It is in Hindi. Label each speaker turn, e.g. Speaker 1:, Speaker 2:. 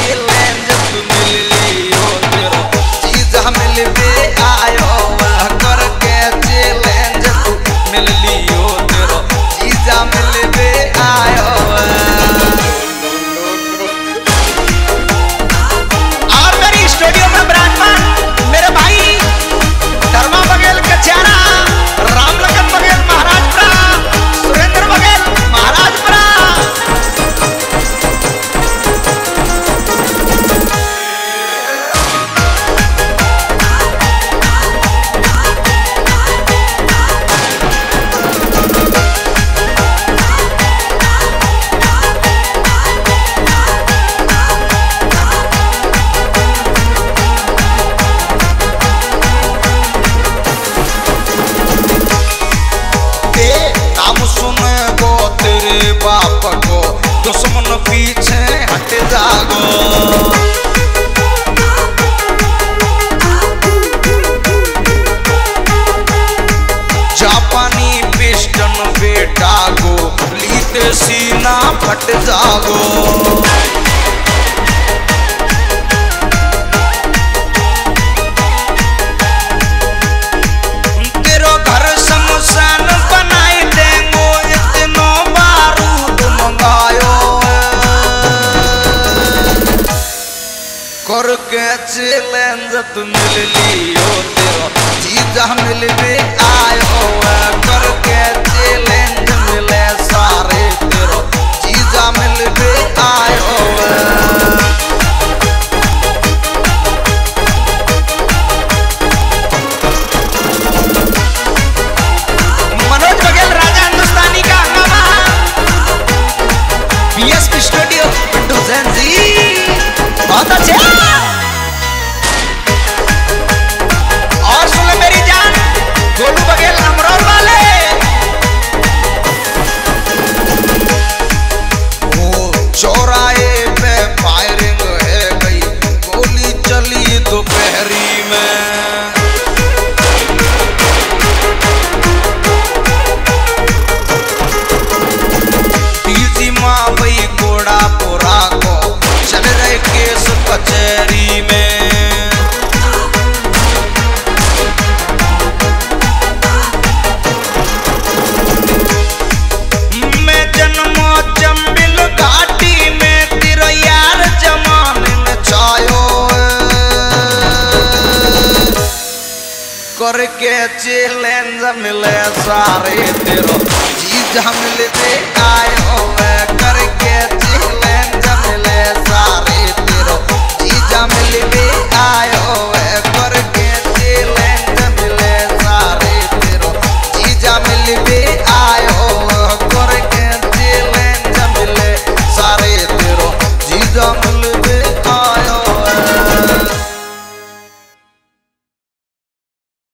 Speaker 1: चैलेंज तू मिल लियो तेरा चीजा मिलवे आयो करके चैलेंज तू मिल लियो तेरा चीजा मिलवे आयो। और मेरी स्टूडियो में विराजमान मेरे भाई धर्मा बघेल कचारा, रामलखन बघेल महाराजपुरा, सुरेंद्र बघेल महाराजपुरा। तेरे बाप को दुश्मन पीछे हट जागो, जापानी पिस्टन बेटा को लीते सीना फट जागो। तेरो घर शमशान बनाई देंगो इतनो बारूद मंगायो करके चैलेंज तू मिल लियो तेरा चीजा मिलवे आयो करके चैलेंज मिले सारे तेरा चीजा मिलवे आयो। मनोज बघेल राजा हिंदुस्तानी का हंगामा, बीएसपी स्टूडियो पिंटू जैन जी बहुत अच्छे। और सुन ले मेरी जान गोलू बघेल अमरोल वाले, वो चौराहे पे फायरिंग है गई गोली चली दोपहरी में, भाई घोड़ा पोरा को चल रहे केस कचहरी में। मैं जन्मो जम्बिल घाटी में तेरा यार जमाने में छायो करके चैलेंज मिले सारे तेरा चीजा मिलवे आयो।